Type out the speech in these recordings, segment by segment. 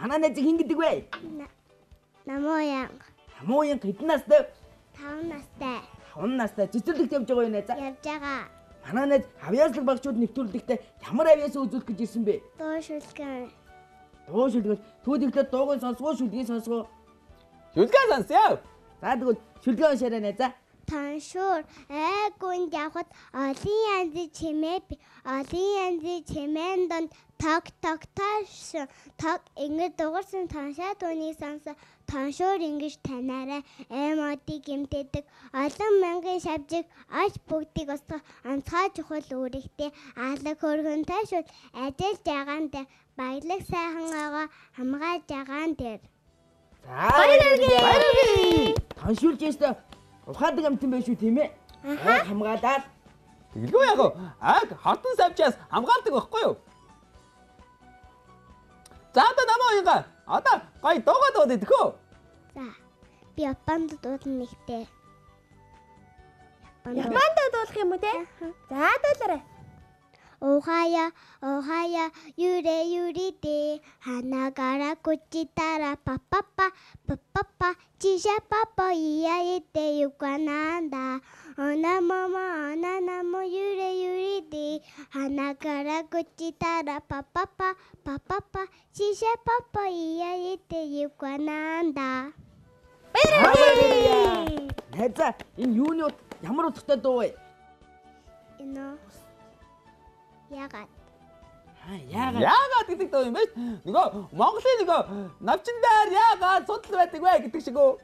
Манай найз хин гэдэг вэ? Намууян. Намууян хэдэн настай? 5 настай. 5 настай. Цэцэрлэгт явж байгаа юу найзаа? Явж байгаа. Манай найз авьяаслаг багчууд нэвтрүүлэхдээ ямар авьяасаа үзүүлэх гэж ирсэн бэ? Дуу шүлгэн. Дуу шүлгэн. Түүнийхээ дууг сонсгоо, шүлгийг сонсгоо. Шүлгээ сонсё. За тэгвэл шүлгээ уншаарай найзаа. Таншуур айгунд явхад олон янзын чимээн донд тог тааш тог ингэж дуурсан таншаа түүнийг сонсон таншуур ингэж танаарай эмоди гимтэдэг олон мянган шавжиг аж бүгдийг осгох онцгой чухал үүрэгтэй алаг хөргөн таашуул ажиллаж байгаа дээр баялаг сайхан байгаа хамгаалж байгаа дээр. За баярлалаа. Таншуулж ястаа ухаадаг амтан байх шүү тийм ээ. Хамгаалаад. Тэгэлгүй яг аг хатан савчаас хамгаалдаг байхгүй юу? За одоо намайга одоо гой дуугаа дууддаг хөө. За би Японд дуудана нэгтэй. Японд дуулах юм уу те? За дуулаарай. Ohaya, yuri de, hanagara kuchitara, papa, chisha papa, iya ite yukananda. Onamo, yuri de, hanagara kuchitara, papa, chisha papa, iya ite yukananda. Найзаа энэ юуны ямар утгатай дуу вэ? Энэ яагаад? Яагаад гэдэг дуу юм бэ? Нөгөө Монголын нөгөө навчиндаар яагаад судал байдаг вэ гэдэг шиг үү?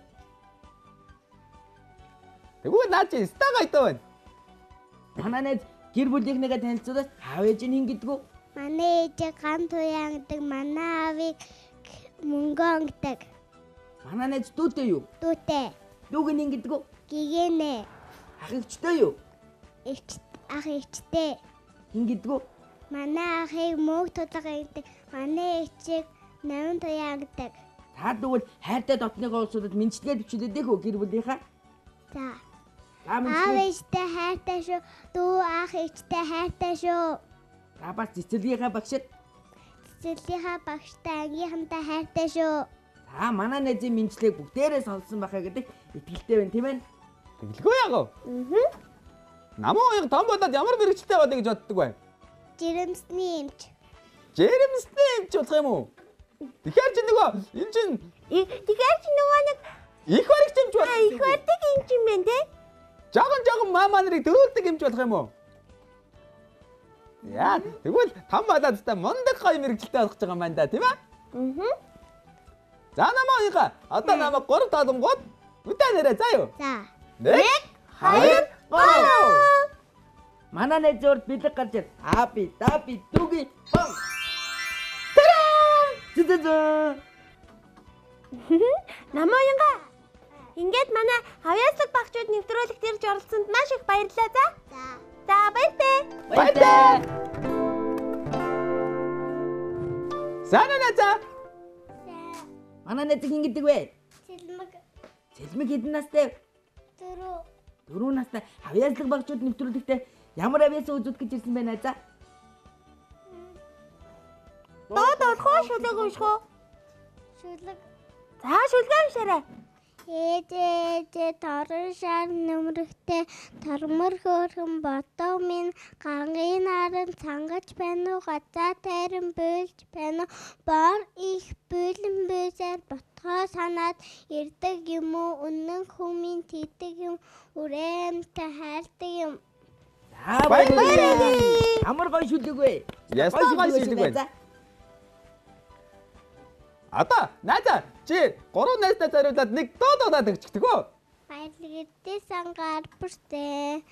Тэгвэл наа чи стагай дуу байна. Манай найз гэр бүлийнхнийгээ танилцуулаад аав ээж нь хин гэдэг үү? Манай ээж ган туян гэдэг, манай аавыг мөнгөн гэдэг. Манай найз дүүтэй юу? Дүүтэй. Дүүг нь хин гэдэг үү? Гигэнэ. Ах эгчтэй юу? Ах эгчтэй. Хин гэдэг үү? Манай ахыг мөг тулгаа гэдэг. Манай ээжийг навин туяа гэдэг. Та тэгвэл хайртай дотныгоо улсуудад мэдчилгээ төвчлөдөг хөө гэр бүлийнхаа? За. Аав ээжтэй хайртай шүү. Дүү ах ээжтэй хайртай шүү. Та бас цэцэрлэгийнхаа багшид. Цэцэрлэгийнхаа багштай ангийнхантай хайртай шүү. Та манай найзын мэдчилгээг бүгдээрээ сонссон байхаа гэдэг итгэлтэй байна тийм ээ? Тэгэлгүй яг. Намайг том болоод ямар мэрэгчлээ болоё гэж боддог бай. Жирэмсний эмч. Жирэмсний эмч болох юм уу? Тэгэхээр чи нөгөө энэ чинь Тэгэхээр чи нөгөө нэг их баригч эмч болох. их бардаг эмч юм байна те? Жогон маа нарыг дөрүүлдэг эмч болох юм уу? Яа, тэгвэл том болоод та мундаг гоё мэрэгчлээ болох гэж байгаа юм байна да, тийм ээ? За намайг одоо намайг 3 талангууд үдээ нэрээ заа юу? За. 1 2 3. Манай найз зурд бэлэг гарч ир. Апи, тапи, түги, бам. Тэдэ. Намаянга. Ингээд манай авьяаслаг багчууд нэвтрүүлэгт ирж оролцсонд маш их баярлалаа за. За баяртай. Баяртай. Сананаза. Манай найз хин гэдэг вэ? Цэлмэг. Цэлмэг хэдэн настай? 4 настай. Авьяаслаг багчууд нэвтрүүлэхдээ ямар авьяасаа үзүүлэх гэж ирсэн бэ найзаа? Дуудах шүлэг унших уу? Шүлэг. За шүлгээ уншаарай. Ээжээ торон шар нөмрөхтэй тормор хөөрхөн бодоо минь гаргын наран цангаж байна уу гацаа тайран бүлж байна уу бор их бүлэн бүсээр ботгоо санаад ирдэг юм уу үнэн хүмүүн тийдэг юм үрэмтэй хайрдаг юм. Баярлалаа. Ямар гоё шүлэг вэ? Ястаа гоё шүлэг байна. Одоо найзаа чи 3 найзтай зориулаад нэг дуудаад өгчихдөг үү? Баярлалаа сангаар бүртээ.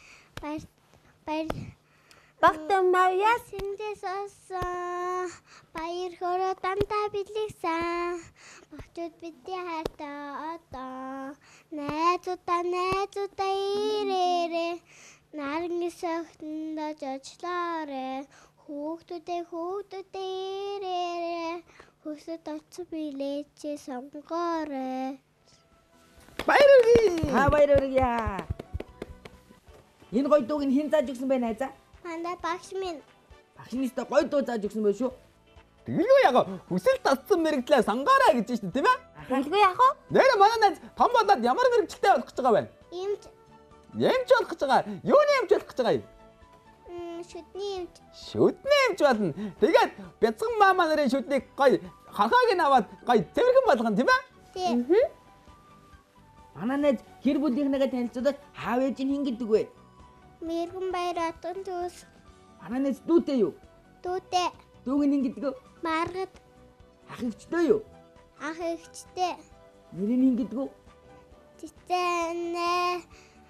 Багтан мавьяас Синдээс осон баяр хороо дандаа билгсэн. Багчууд бидний хайртай одоо найзуудаа ирээрээ. Нарны сохтонд очлоорой. Хүүхдүүдээ ирээрээ. Хүсэд очив билээч сонгоорой. Баярлалаа. Баярлалаа. Энэ гоё дууг хин зааж өгсөн бэ найзаа? Манай багш минь. Багш нь өстө гоё дуу зааж өгсөн байх шүү. Тэгэлгүй яг хүсэл татсан мэрэгчлээ сонгоорой гэж шүү дээ тийм ээ? Хэлгүй яах вэ? Нэр манай найз том болоод ямар мэрэгчлээ болох гэж байгаа вэ? Имж Эмч болох гэж байгаа. Юуны эмч болох гэж байгаа юм? шүдний имж. Шүдний эмч болно. Тэгээд бяцхан маама нарын шүднийг гоё хахааг нь аваад гоё цэвэрхэн болгоно тийм ээ? Тийм. Манай найз гэр бүлийнхнээгээ танилцуулаад аав ээж нь хэн гэдэг вэ? Мэргэн баяр атан төс. Манай найз дүүтэй юу? Дүүтэй. Дүүг нь хэн гэдэг вэ? Маргад. Ах эгчтэй юу? Ах эгчтэй. Нэр нь хэн гэдэг вэ? Тэтэнэ.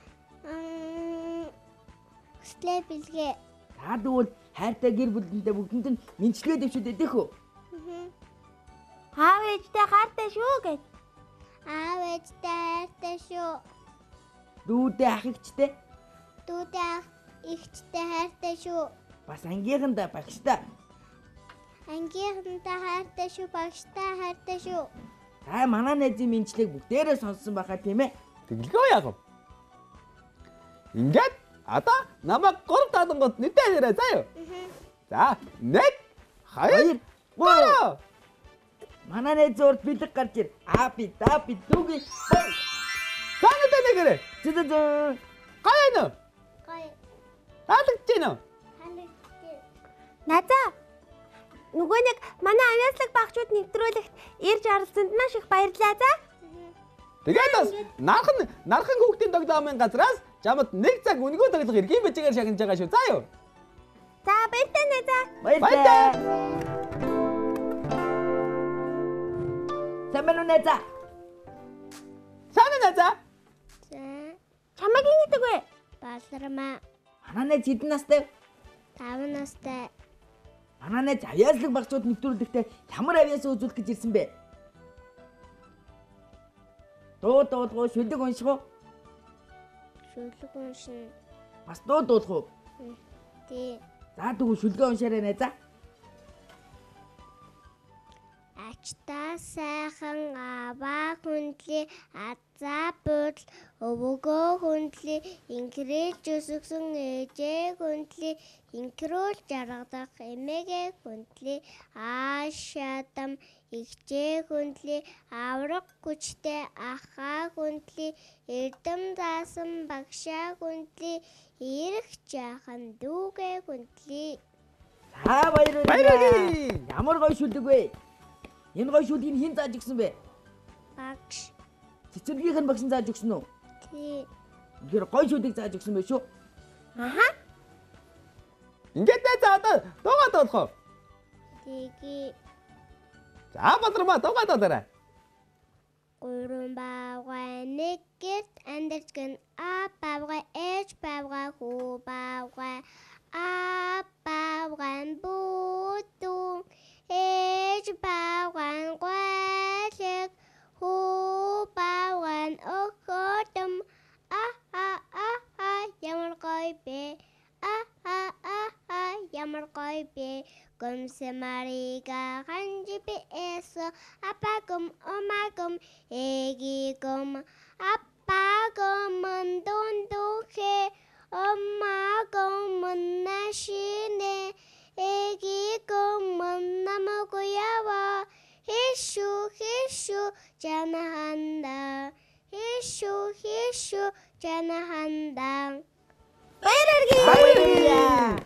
Хүслээ бэлгээ. За тэгвэл хайртай гэр бүлэнтэй бүгдэнд нь мэдлэгээ дэвшүүлээд идэх үү? Аав ээжтэй хайртай шүү гэж. Аав ээжтэй хайртай шүү. Дүүтэй ах эгчтэй Дүүтэй ах эгчтэй хайртай шүү. бас ангийнхандаа багштай. Ангийнхантай хайртай шүү. Багштай хайртай шүү. За манай найзын мэдлэгийг бүгдээрээ сонссон байхаа тийм ээ. Тэгэлгүй яг. Ингээд одоо намайг 3 таадангууд нүдэн нэрээ заяа. За 1 2 3. Манай найз урд бэлэг гарч ир. Би дүүгийн. Цаанаа нэгэрэ. Зөө. Гайно. Гой. Таалагдж байна уу? Халагчтэй. Назаа. Нөгөө нэг манай авьяаслаг багчууд нэвтрүүлэгт ирж оролцсонд маш их баярлалаа за. Тэгээд бас нархан хүүхдийн тоглоомын газраас чамд 1 цаг үнэгүй тоглох эргийн бэжгээр шагнаж байгаа шүү. За юу. За баяртай назаа. Баярлалаа. Самбан найзаа. Санаа за. За. Чамайг ин гэдэг вэ? Баларма. Манай найз хэдэн настай? 5 настай. Манай найз авьяаслаг багцууд нэвтрүүлэхдээ ямар авьяас үзүүлэх гэж ирсэн бэ? Дуулах шүлэг унших уу? Шүлэг уншин. Бас дуулах уу? Тий. За тэгвэл шүлгээ уншаарай найзаа. Ачтаа сайхан аваа хүндли азаа буудал өвөгөө хүндли инкрэж өсгсөн ээжээ хүндли инкрүүл жаргадах эмээгээ хүндли аашаадам игчээ хүндли авраг хүчтэй ахаа хүндли эрдэм заасан багшаа хүндли ирэх жаахан дүүгээ хүндли. За баярлалаа. Баярлалаа. Ямар гоё шүлэг вэ? Энэ гоё шүлгийг хэн зааж өгсөн бэ? Багш. Цэцэрлэгийнх нь багш нь зааж өгсөн үү? Тий. Тэр гоё шүлгийг зааж өгсөн байх шүү. Аха. Ингээд за одоо дуугаа дуулах уу? Тиги. За баларма дуугаа дуулаарай. Гурван бавгай нэг гэрт амьдарч гэн бавгай ээж бавгай хүү бавгай бавгай буудуу ээж бавгай гойлэг хүү бавгай өхөдөм ямар гоё бэ ямар гоё бэ Гомсэмарига ханжиби эсо апагом омагом эгигом апагом дундухе омагом нашине эгигом намогоява хишу жанаханда хишу жанаханда. Баярлалаа.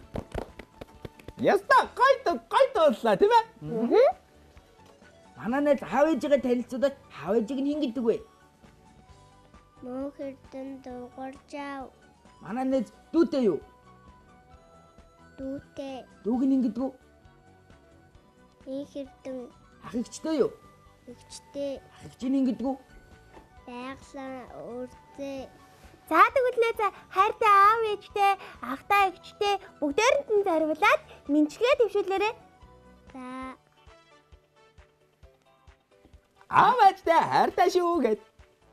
Яста гайдууллаа тийм ээ? Манай найз аав ээжигээ танилцуулаад аав ээжийг нь хэн гэдэг вэ? Мөнхөрдөн дууржав. Манай найз дүүтэй юу? Дүүтэй. Дүүг нь хэн гэдэг вэ? Мөнхөрдөн Ах эгчтэй юу? эгчтэй. Ах эгч нь хэн гэдэг вэ? Байглаа үрдээ. За тэгвэл найзаа хайртай аав ээжтэй, ахтай эгчтэй бүгдээрэнд нь зориулаад мэдлэгээ дэвшүүлээрэй. За. Аав ээжтэй хайртай шүү гэд.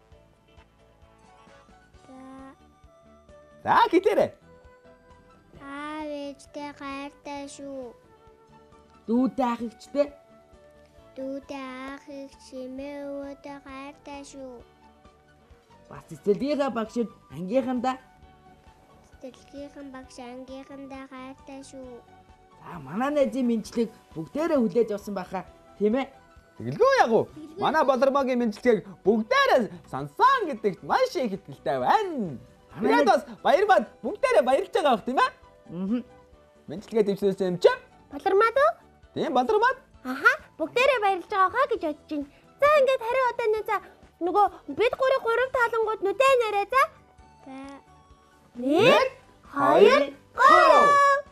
За хэлээрэй. Аав ээжтэй хайртай шүү. Дүүтэй ах эгчтэй. Дүүтэй ах эгч эмээ өвөдөө хайртай шүү. Бас цэцэрлэгийнхаа багшид ангийнхандаа. Дэлгийнхэн багш ангийнхандаа хайртай шүү. Манай найзын мэнчлийг бүгдээрээ хүлээж авсан байхаа. Тийм ээ? Тэгэлгүй яг уу. Манай Болормогийн мэдлэгийг бүгдээрээ сансан гэдэгт маш их итгэлтэй байна. Тэгээд бас баярмаад бүгдээрээ баярлж байгаа бох тийм ээ? Аа. Мэдлэгээ дэвшүүлсэн юм чи? Болормаад уу? Тийм Болормоод. Аха, бүгдээрээ баярлж байгаа хаа гэж бодож байна. За ингээд хариу одоо нэ за нөгөө бид гурав таалангууд нүдэ нэрээ за. За. 1 2 3.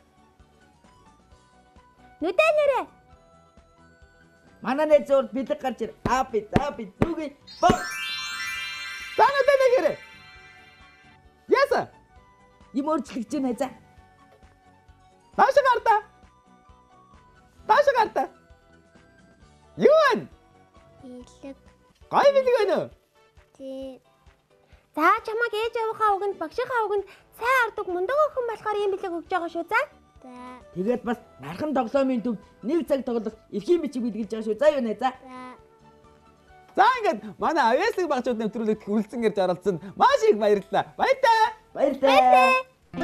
Нүдэ нэрээ. Манай найз урд бэлэг гарч ир. Би дүүгээ. Бог. Танаа тэнэгэрэ. Яса. Юм өөрчлөгдөж байна за. Тааш гарта. Юу вэ? Бэлэг. Гай бэлэг байна уу? Тий. За чамаг ээж аваахаа уганд багшийнхаа уганд сайн ардаг мундаг охин болохоор ийм бэлэг өгж байгаа шүү за. За. Тэгээд бас нархан тоглоомын төвд нэг цаг тоглох эрхийн бичиг бэлгэлж байгаа шүү. За юу нэ за. За. За ингээд манай авьяаслаг багчууд нэвтрүүлэгт хүрэлцэн гэрж оролцсон маш их баярлалаа. Баяртай.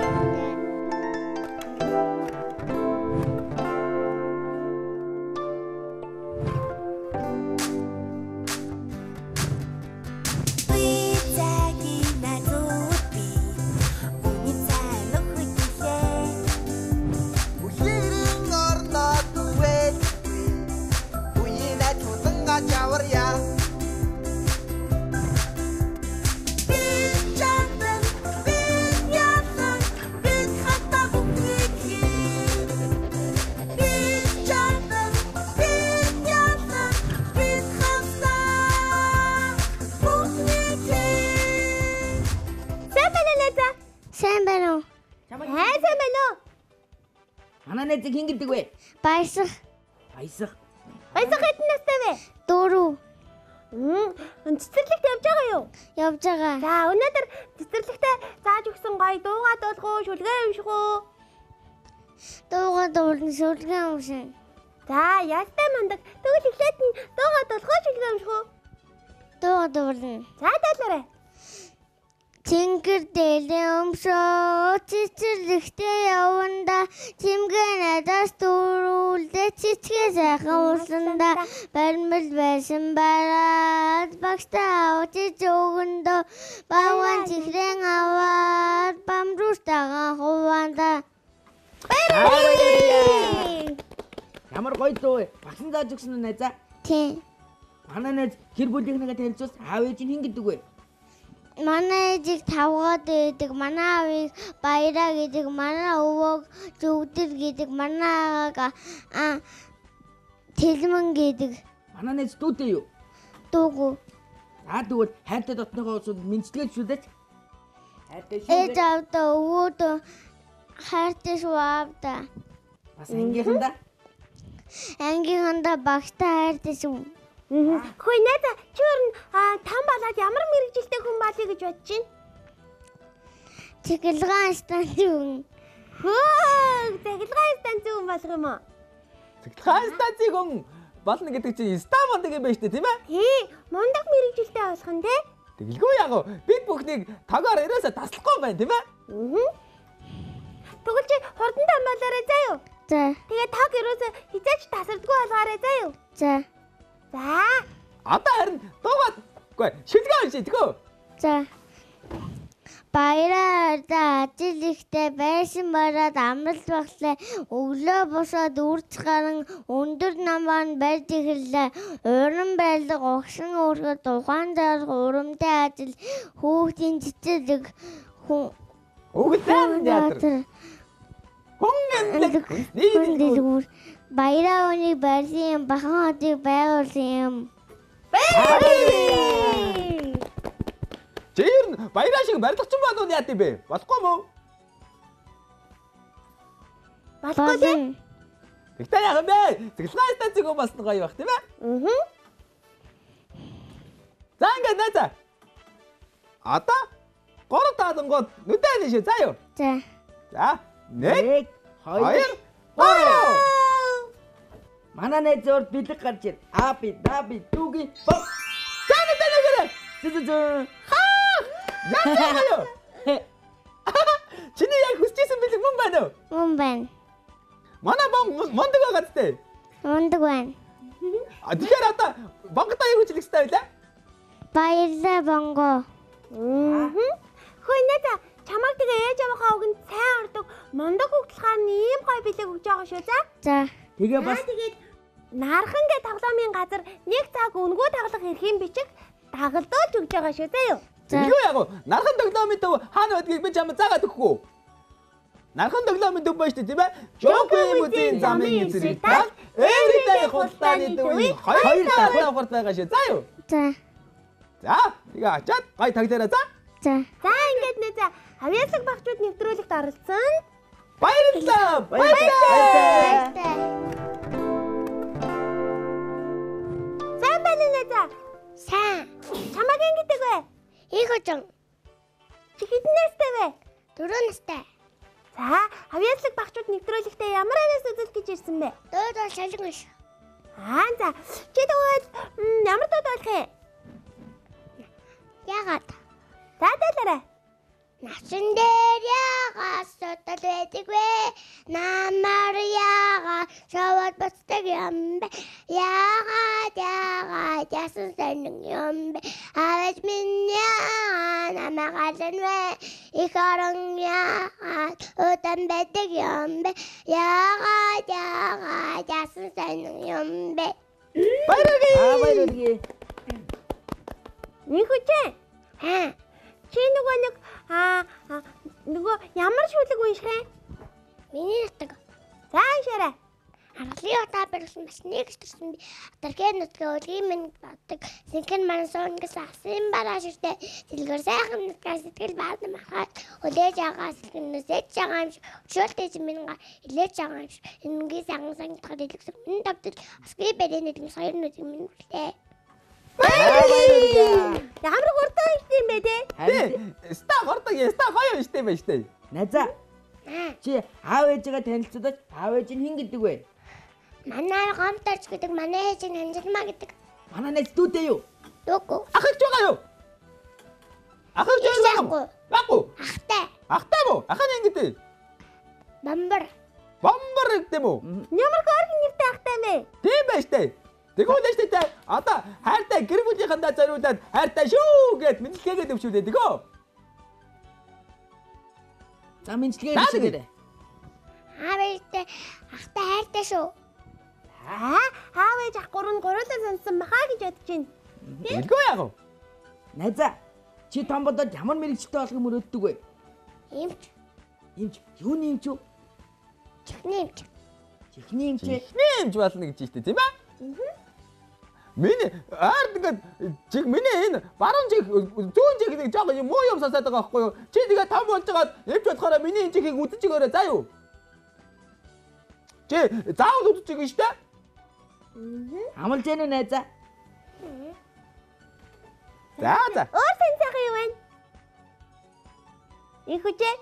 Сайн байна уу? Сайн байна уу? Манай найзыг хин гэдэг вэ? Баясах. Баясах. Баясах хэдэн настай вэ? 4. Цэцэрлэгт явж байгаа юу? Явж байгаа. За өнөөдөр цэцэрлэгтээ зааж өгсөн гоё дуугаа дуулах уу, шүлгээ унших уу? Дуугаа дуулна, шүлгээ уншина. За яастай мандаг. Тэгвэл эхлээд нь дуугаа дуулах уу, шүлгээ унших уу? Дуугаа дуулна. За дуулаарай. Тэнгэр дээлээ өмшөө цэцэрлэгтээ яванда чимгээ надаас дөрүүлдэ цэцгээ сайхан усанда баримл байсан бараад багтаа авчиж өгөндөө баван чихрэн аваад бамрууштагаа хуваанда. Ямар гоё дуу вэ? Багсан зааж өгсөн үү найзаа? Тийм. Манай найз гэр бүлийнхнийгээ танилцуус аав ээж нь хин гэдэг вэ? Манай ээжийг тавгаад байдаг, манай аавыг баяраа гэдэг, манай өвөөг зүгдэр гэдэг, манай аагааг тэлмэн гэдэг. Манай найз дүүтэй юу? Дуугүй. Тэгвэл хайртай дотныхоо усууд мэдслээд шүлээч. Хайртай Ээж авдаа өвөөд хайртай шүү авдаа. Бас ангийнханда? Ангийнханда багтаа хайртай шүү. Хөөе найзаа чи өөр нь там болоод ямар мэрэгжилтэй хүн болъё гэж бодож байна? Цэглэгаан станцын. Цэглэгаан станцын хүн болох юм уу? Цэглэгаан станцын хүн болно гэдэг чинь Стамбулдаг юм байна шүү дээ тийм ээ? Тий, мундаг мэрэгжилтэй болох нь тий. Тэгэлгүй яг уу бид бүхнийг тагаар ерөөсө таслахгүй байна тийм ээ? Тэгвэл чи хурдан там болоорой заа юу? За. Тэгээ таг ерөөсө хизээч тасардгүй болгоорой заа юу? За. За. Одоо харин дуугаагүй шүлгээ уншиж тгөө. За. Баяраа ажил ихтэй байсан бараад амралт баглаа өглөө босоод үрж гарan өндөр намаар барьж ирлээ. Уран барилга огшин өөргөд ухаан зарах урамтай ажил хүүхдийн цэцэрлэг Өгөлтэн театр. Хүнгэлэг. Баяраа өнийг барьсан юм, бахан хотыг байгуулсан юм. Чир баяраа шиг барилгачин болов яа тийм бэ? Болохгүй мүү? Болохгүй тийм. Тэгтээ яах юм бэ? Цэглэгаан станцыг болсон гоё байх тийм ээ? За ингээд найзаа. Одоо 3 таалангууд нүдэн нэшээ заа юу? За. За 1 2 3. Манай найз урд бэлэг гарч ир. Би дүүгээ. Бог. Таны тэнэгэрэ. Зү. Яа юу? Чиний яг хүсчихсэн бэлэг мөн байна уу? Мөн байна. Манай мондөг байгаа зү. Ундаг байна. Тэгэхээр одоо бонгодоо юу гэж хэлэх хэрэгтэй байлаа? Баярлалаа бонго. Хөөе нэ за чамайг тэгээ ээж аваахаа өгөн сайн ордог мундаг хөвгөлхаар ийм гоё бэлэг өгж байгаа шүү за. За. Тэгээ бас Тэгээд нархан гэ тоглоомын газар нэг цаг өнгөө тоглох эрхийн бичиг дагалдуулж өгж байгаа шүү заа юу. Юу яг нархан тоглоомын төв хаана байдгийг би чамд заагаад өгөхгүй. Нархан тоглоомын төв байна шүү дээ тийм ээ. Жокгүй мөдийн замын эзрэг тал everyday хултааны төвийн хоёр давхар байгаа шүү заа юу. За. За тэгээ ачаад гай таглаараа за. За. За ингээд нэ за авьяаслаг багчууд нэвтрүүлэгт оролцсон. Баярлалаа. Баярлалаа. Сайн байна нэ за. Сайн. Чамайг ингэдэг вэ? Их хожон. Чи хэдэн настай вэ? 4 настай. За авьяаслаг багчууд нэвтрүүлэгтээ ямар авьяас үзүүлэх гэж ирсэн бэ? Доод бол шалган биш. За чи тэгвэл ямар дууд болох юм? Ягаад? За дэлээрэ. Насан дээр ягаад сотол байдаг вэ? Намар ягаад шаваад бацдаг юм бэ? Ягаад ясан сонин юм бэ? Аваж минь ягаад намагалан вэ? Их орон ягаад удан байдаг юм бэ? Ягаад ясан сонин юм бэ? баярлалаа. Нэг хүчээ. Ха. Чи нөгөө ямар шүлэг унших юм? Миний нутаг. За уншаарай. Аргалын утаа барилсан бас нэг төрсөн би атархын нутгийн өлгийн минь батдаг синхэн мансуунгас асан бараа ширтэ сэлгэр сайхан нутгаас сэтгэл баасан махад хүлээж агаас нүсэж байгаа юм шиг өчөлтөж минь илээж байгаа юм шиг энгийн сайхан сангатахад илгэсэн энэ тавтал асгий бэлэнэ гэдэг хоёр нүдийг минь үлээ. Ямар хурдан унших юм бэ те? Ста гордог ста гоё штэ байж тээ. Наза. Чи аав ээжигээ танилцуулаад аав ээж нь хэн гэдэг вэ? Манай гомторч гэдэг манай ээж нь Анжилмаа гэдэг. Манай найз дүүтэй юу? Дүүгүй. Ах гэж байгаа юу? Ах гэж байгаа. Баггүй. Ахтай. Ахтай мó? Ах нь ингэдэй. Бамбар. Бомбар гэдэг юм уу? Ямар хөөрхөн нэртэй ахтай вэ? Тийм байж тээ. Тэгвэл штэ тэ одоо хайртай гэр бүлийнхандаа зориулаад хайртай шүү гэд мэдлэгээгээд өвчүүлээ тэгөө. За мэдлэгээ хийгээрэй. Аавээтэй ахтай хайртай шүү. Аав ээж ах гурлаа сонсон махаа гэж бодож байна. Хэлгүй яах вэ? Наза. Чи том бодоод ямар мэрэгчлээ болгох мөрөөддөг вэ? Имч. Имч. Юуны имч үү? Чихний имч. Чихний имч. Нэмж болно гэж штэ тийм ээ? Миний ард ингээд чиг миний энэ баруун чиг зүүн чиг нэг жоо юм муу юм сасаад байгаа байхгүй юу? Чи тэгээ том болж байгаад эмч бодохоор миний энэ чигийг үдэж өгөөрэй заа юу? Чи заавал үдэж өгнө штэ? Амлж яана найзаа. За. Өөр сэн сайхан юу вэ? Их хүчээ.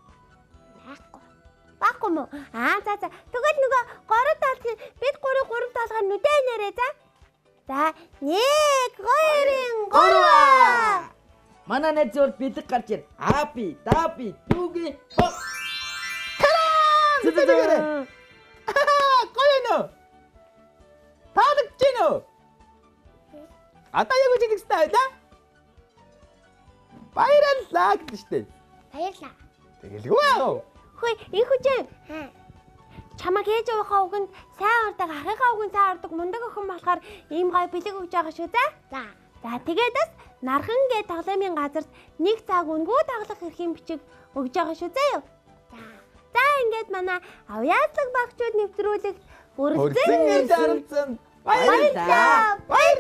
Баггүй мó. За. Тэгвэл нөгөө 3 талх бид 3 талгаар нүдэ нэрээ за. За 1 2 3. Манай найз бол бэлэг гарч ир. Апи, дапи, түги. Зүгээрээ. Гоё нөө. Таадагч нөө. Одоо яг үгүй гэсэн байлаа. Баярлалаа гэдэг штэ. Баярлаа. Тэгэлгүй яа. Хөөе, их хүчээ. Чамайг ээж аваахаа өгөнд сайн ордог, ахыхаа өгөнд сайн ордог мундаг охин болохоор ийм гоё бэлэг өгж байгаа шүү за. За тэгээд бас нархан гэ тоглоомын газарт нэг цаг өнгөө тоглох эрхийн бичиг өгж байгаа шүү заа юу. За ингээд манай авьяаслаг багчууд нэвтрүүлэгт Хүрсэн зарцсан. баярлалаа.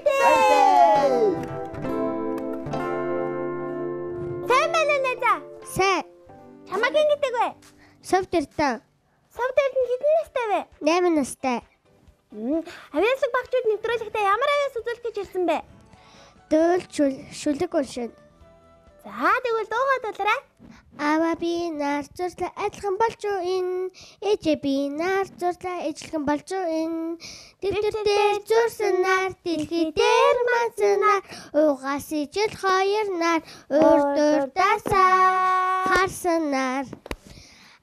Сайн байна уу за? Сайн. Чамайг ингэдэг вэ? Совдэртэн. Совдэрт нь хэдэн настай вэ? 8 настай. Авьяаслаг багчууд нэвтрүүлэгтээ ямар авьяас үзүүлэх гэж ирсэн бэ? Дөөл шүлэг уншин. За тэгвэл дуугаа дуулаарай. Аваа би нар зурлаа адилхан болж энэ. Ээжээ би нар зурлаа ижлэгэн болж энэ. Дэвтэртэй зурсан нар дэлхий дээр манцнаар угаас ижил хоёр нар урд урдаасаа харсан нар.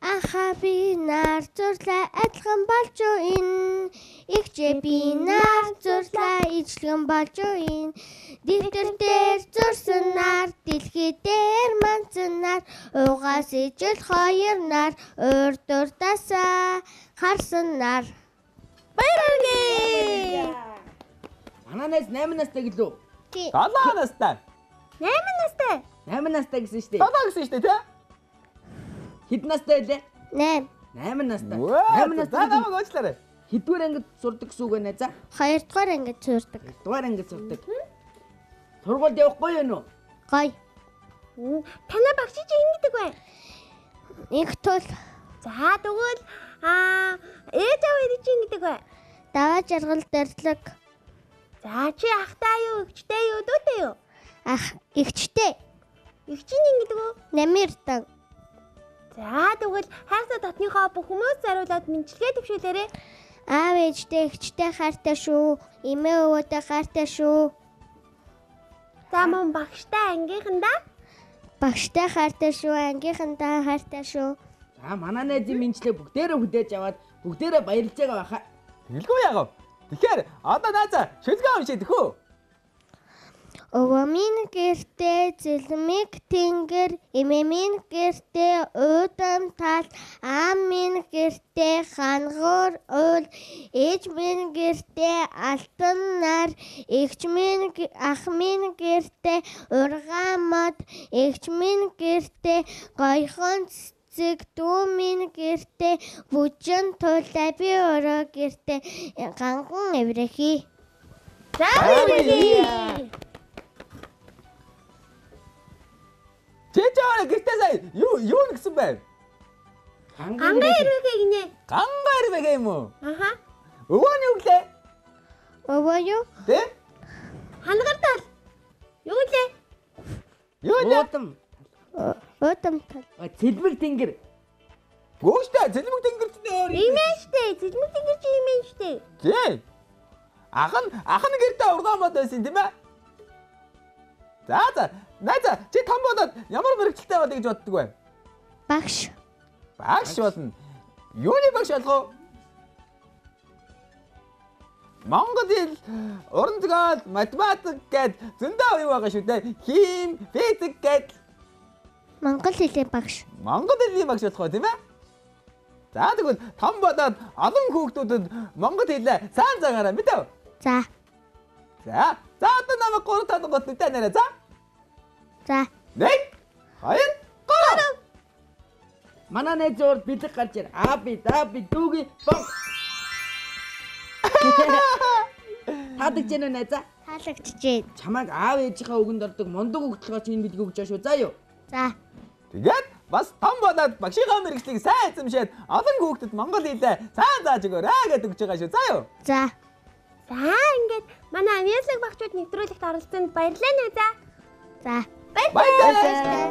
Ахаа би нар зурлаа адилхан болж энэ. Игчээ би нар зурлаа ижлэгэн болж энэ. Дэвтэр дээр зурсан нар дэлхий дээр манцсан нар угаас ижил хоёр нар урд урдаасаа харсан нар. Баярлалаа. Мананаас 8 настай гэлөө. 7 настай. 8 настай. 8 настай гэсэн шүү дээ. 7 гэсэн шүү дээ тий. Хэд настай вэ? 8. 8 настай. 8 8 настай. намайг уучлаарай. Хэдвэр ангид сурдаг гэсэн үг байна за? 2 дугаар ангид сурдаг. Дугаар ангид сурдаг. Сургуульд явахгүй юу нөө? Гой. Танай багш чи ин гэдэг вэ? Их тул За тэгвэл ээж аваа чи ин гэдэг вэ? даваа жаргал дэрлэг. За чи ахтай юу, эгчтэй юу, дүүтэй юу? Ах игчтэй. Эгчийн ин гэдэг үү? Намиртан. За тэгвэл хайрцаг дотныхоо бүх хүмүүс зариулаад мэдлэгээ төвшүүлээрэй. Аав ээжтэй игчтэй хайртай шүү. Эмээ өвөөтэй хайртай шүү. За мөн багштай ангийнхандаа Багштай хайртай шүү. Ангийнхандаа хайртай шүү. За манай найзын мэнчлээ бүгдээрээ хүлээж аваад бүгдээрээ баярлж байгаа байхаа. Тэгэлгүй яагав. Тэгэхээр одоо нааза шүлгээ уншиж дөхөө. Өвөө минь гэртээ зэлмиг тэнгэр, эмээ минь гэртээ уудам тал, аав минь гэртээ хангуур уул, ээж минь гэртээ алтан нар, ах минь гэртээ ургаан мод, эгч минь гэртээ гойхон цэцэг, дүү минь гэртээ бүжин тулаа, би өөрөө гэртээ ганган эврэхий. За баярлалаа. Чичээр гэртээ сая юу гэсэн бэ? Гангаа ирвэгээ гинэ. Гангаар бэгэ юм уу? Аха. Өвөө нь юу гэлээ? Өвөө юу? Тэ? Хангартал. Юу гэлээ? Юу нэ? Уудам тал. Цэлмэг тэнгэр. Гөөштэй зэлмэг тэнгэрчтэй өөр. Имэн штэ. Зэлмэг тэнгэр чи имэн штэ. Тий. Ах нь гэртээ ургаан мод байсан тийм ээ? За. Найза чи том болоод ямар мэрэгчлээ болъё гэж боддог вэ? Багш. Багш болно. Юуны багш болох вэ? Монгол хэл, уран зохиол, математик гэд зөндөө юу байгаа шүү дээ. Хим, физик гэд Монгол хэлний багш. Монгол хэлний багш болох вэ тийм ээ? За тэгвэл том болоод олон хүүхдүүдэд монгол хэлээ сайн загаараа мэдв. За. За одоо намайг 3 талангууд нүдэ нэрэ за. За. 1 2 3. Манай найз зур бэлэг гарч ир. Би дүүгийн бог. Таадаг ч нэ найзаа. Таалагдчихээн. Чамайг аав ээжийнхээ үгэнд ордог мундаг өгтлөгөөч энэ бэлэг өгч шүү заа юу. За. Тэгээд бас том болоод багшийнхаа мэргэжлийг сайн эзэмшээд олон хүүхдэд монгол хэлээ сайн зааж өгөөрэй гэж өгч байгаа шүү заа юу. За. За ингээд манай авьяаслаг багчууд нэвтрүүлэгт оролцсонд баярлалаа нэ за. За. Баярлалаа.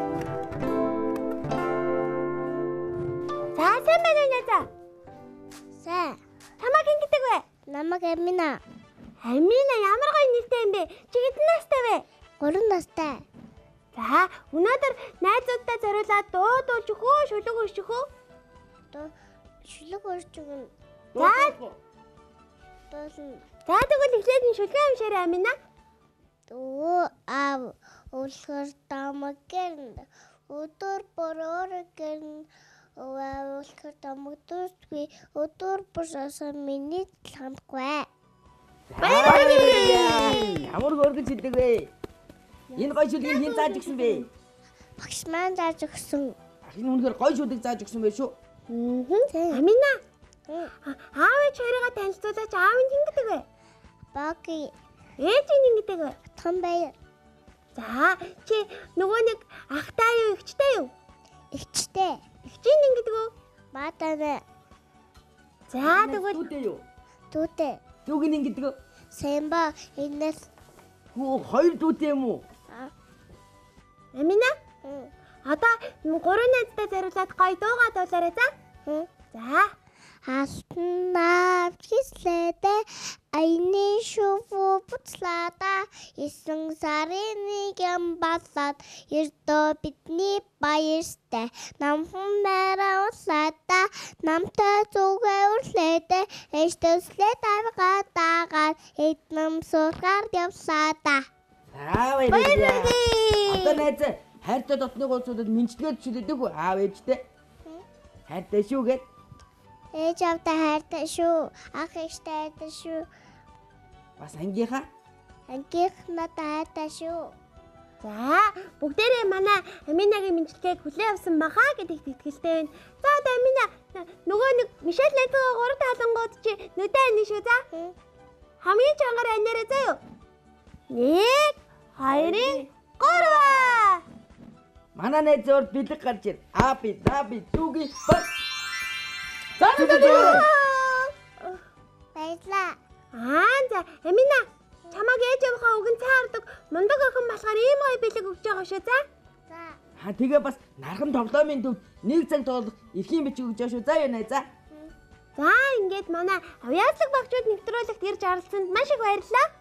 За сайн байна нэ за. Сайн. Чамаг ингэдэг вэ? Намайг Амина. Амина ямар гоё нэртэй юм бэ? Чи хэдэн настай вэ? 3 настай. За өнөөдөр найзуудтай зориулаад дуудуулж өгөө, шүлэг өрчих үү? Шүлэг өрч өгнө. За тэгвэл эхлээд нь шүлгээ уншаарай Амина. Дөө аав уулхар тамагэрн өдөр бороргэн уулхар тамагдусгүй өдөр борсоос миний хамтгүй. Баярлалаа. Ямар хөргөж хэлдэг вэ? Энэ гоё шүлгийг хэн зааж өгсөн бэ? Багш маань зааж өгсөн. Энэ үнэхээр гоё шүлгийг зааж өгсөн байх шүү. Амина. Аав ээж хоёроо танилцуулаач аав нь хэн гэдэг вэ? Баги. Ээж нь хэн гэдэг вэ? Тамбай. За чи нөгөө нэг ахтай юу, эгчтэй юу? Игчтэй. Эгчийн хэн гэдэг вэ? Баатаа. За тэгвэл Дүүтэй юу? Дүүтэй. Дүүгийн хэн гэдэг вэ? Сэмба энэс. Хоёр дүүтэй юм уу? Амина. Одоо 3 найзтай зориулаад гоё дуугаа дуулаарай за. За. Халтнаа хислээдэ айны шувуу буцлаада 9 сарын 1 болоод ердөө бидний баяртай намхан байруулаада намтай зүгээ үрлээдэ эжтэслээ тавгаатаагаар эднэм сургаар явсаада. Баярлалаа. Одоо найз хайртай дотны гуйсуудад мэнчилгээд чүлэдэг үү? Аав ээжтэй. Хайртай шүү гэд. Ээж автай хайртай шүү. Ах ээжтэй хайртай шүү. Бас ангийнхаа. Ангийнхнаа хайртай шүү. За бүгдээрээ манай Аминагийн мэнчилгээг хүлээн авсан баха гэдэгт итгэлтэй байна. За одоо Амина нөгөө нэг Мишель найзгаа 3 талангууд чи нүдэ анаа шүү за. Хамгийн чангаар анаараа заяа. 1 2 3. Манай найз зөөр бэлэг гарч ир. Аби даби түги бат. Баярлаа. За Амина чамаг ээж авахаа өгөн цаардаг мундаг охин болохоор ийм гоё бэлэг өгч байгаа шүү за. За. Тэгээ бас нархан тоглоомын төвд нэг цаг тоглох эрхийн бичиг өгч байгаа шүү. За юу найзаа. За ингээд манай авьяаслаг багчууд нэвтрүүлэгт ирж оролцсонд маш их баярлалаа.